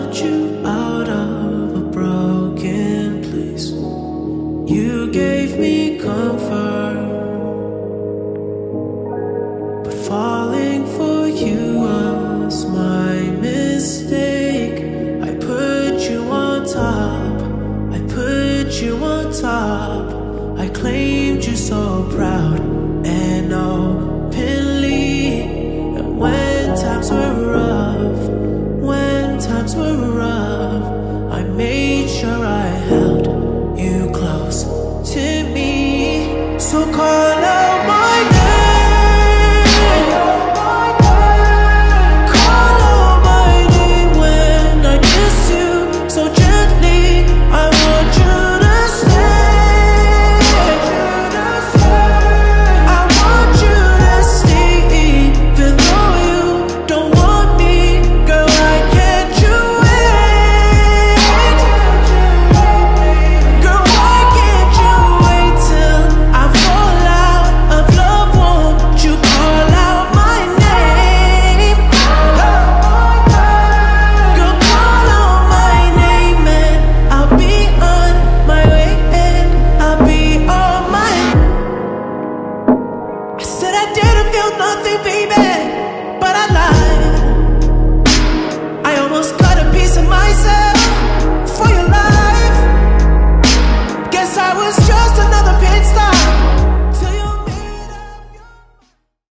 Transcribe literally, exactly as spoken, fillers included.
brought you out of a broken place. You gave me comfort, but falling for you was my mistake. I put you on top, I put you on top. I claimed you so proud and openly. And when times were rough, when times were rough, I made sure I held you close to me. So call out my name, call out my name when I kiss you so gently. I want you to stay, I want you to stay. Even though you don't want me, girl, why can't you wait? Girl, why can't you wait till I fall out of love? Won't you call out my name? Girl, call out my name and I'll be on my way, and I'll be on my. I said I didn't feel nothing, baby.